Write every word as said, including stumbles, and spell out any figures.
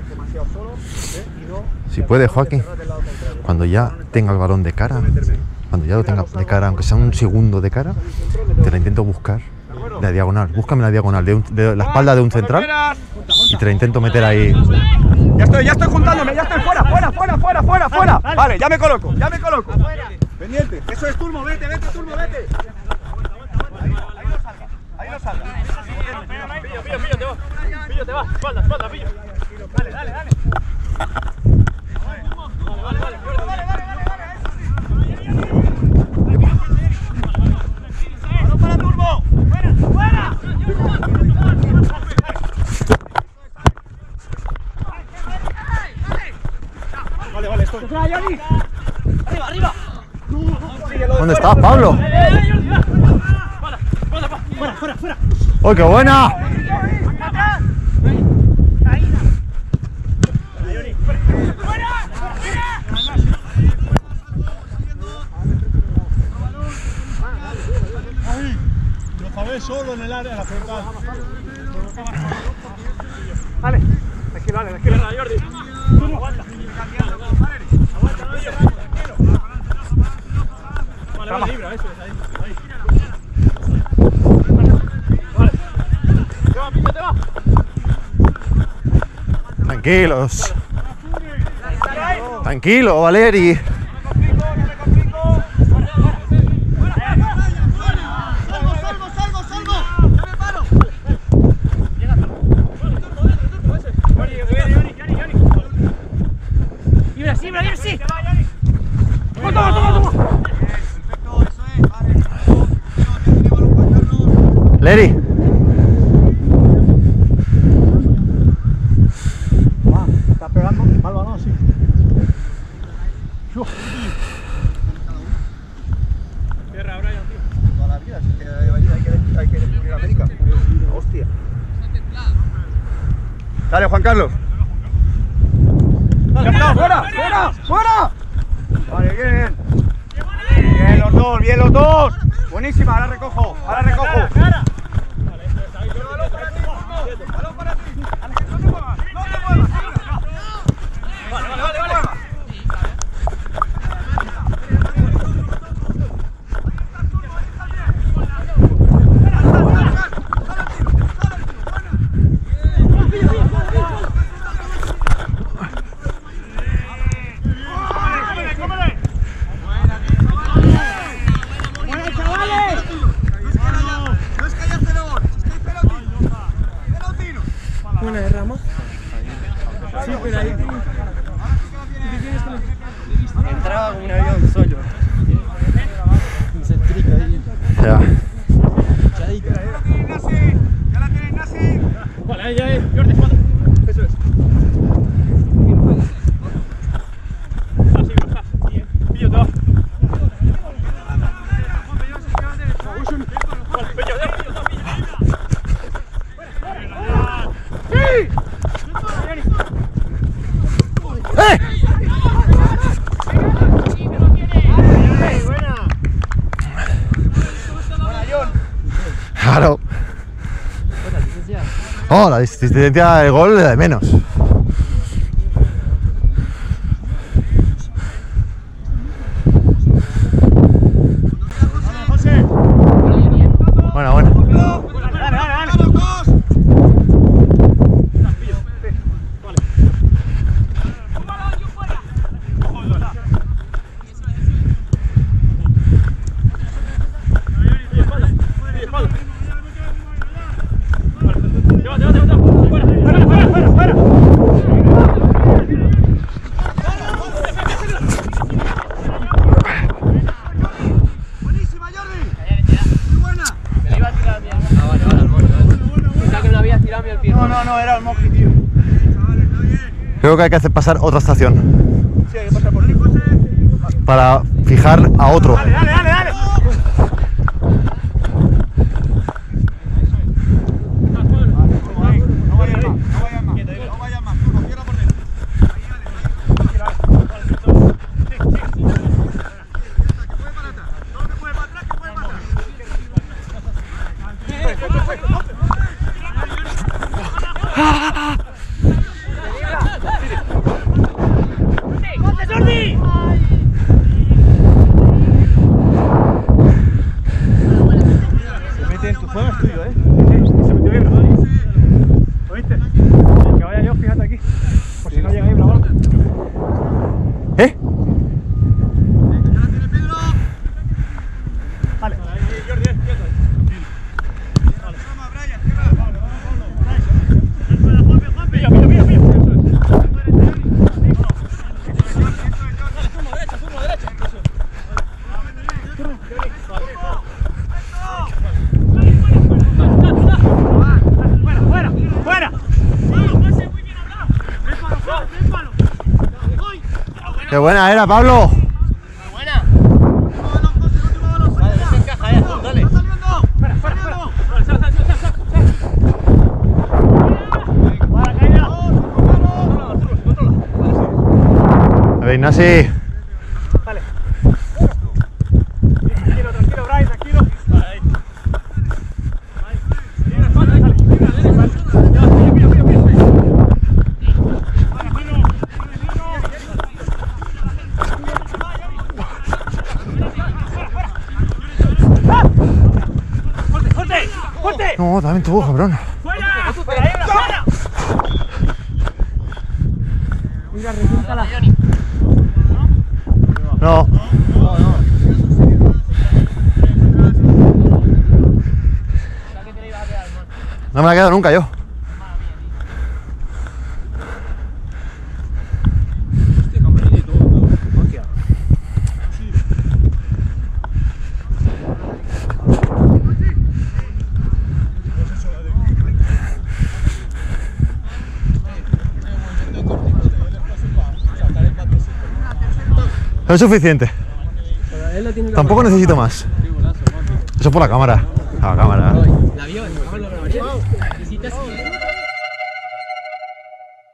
Si puede, Joaquín, cuando ya tenga el balón de cara, cuando ya lo tenga de cara, aunque sea un segundo de cara, te la intento buscar de diagonal. Búscame la diagonal de, un, de la espalda de un central y te la intento meter ahí. Ya estoy, ya estoy juntándome, ya estoy fuera, fuera, fuera, fuera, fuera, fuera. Vale, ya me coloco, ya me coloco. Pendiente, eso es Turmo, vete, vete, Turmo, vete. Ahí lo salga. Pillo, pillo, pillo, te va. Pillo, te va. Espalda, espalda, pillo. Dale, dale, dale. Vale, vale, vale. Vale, vale, vale, para Turbo. Fuera, fuera. Vale, vale, estoy. Arriba, arriba. ¿Dónde estás, Pablo? Fuera, fuera, fuera. ¡Oh, qué buena! Solo en el área, la frontal. Vale, tranquilo, vale, tranquilo. Jordi. Aguanta. Aguanta, no yo. Vale, vale, libra, eso es, ahí. Ahí. Vale. Te va, Pinto, te va. Tranquilos. Tranquilo, Valeri. Leri. Ah, está pegando al balón, sí. Cierra, Brian, tío. Toda la vida, si que hay que, hay que descubrir América. Hostia. Dale, Juan Carlos. ¡Ya está! ¡Fuera! ¡Fuera! ¡Fuera! Vale, bien. Bien los dos, bien los dos. Buenísima, ahora recojo, ahora recojo. Balón para ti. No te muevas, no te muevas. Vale, vale, vale, vale. Una de rama. Sí, pero ahí. Entraba como un avión solo. Un centrico ahí. Ya. Chadito. Ya la tienes, Nasi. Vale, ahí, ahí. Jordi, espalda. Eso es. Así, baja. Pillo, te va. Vale, pillo, ya, pillo, te va, pillo. ¡Sí! ¡Eh! Claro. Oh, la asistencia del gol es de menos. Buena, buena. Dale, dale, dale. Buenísima, Jordi. Muy buena. Me iba a tirar a mí. Ah, vale, vale, al borde, vale. Pensaba que me lo habías tirado a mí al pie. No, no, no, era el Moji, tío. Creo que hay que hacer pasar otra estación Sí, hay que pasar por ti. para fijar a otro. Dale, dale, dale, dale. No vayas más, no vayas más. No vayas más, tú, cierra por dentro. ¡Qué buena era, Pablo! Buena. Vale, se encaja, ya, tú, dale. Fuera, fuera, fuera. Vale, sal, sal, sal, sal, sal. Vale, caída. Controla, Arturo, controla. A ver, Ignasi. Vale. Tranquilo, tranquilo, Brian, tranquilo. Vale, ahí. No, también tú, cabrón. ¡Fuera! ¡Fuera! ¡Ahí, fuera! Mira, recúltala. No. No me la he quedado nunca yo. Es suficiente. Tampoco necesito más. Eso por la cámara. La cámara. La vio, la cámara lo grabaría. Necesitas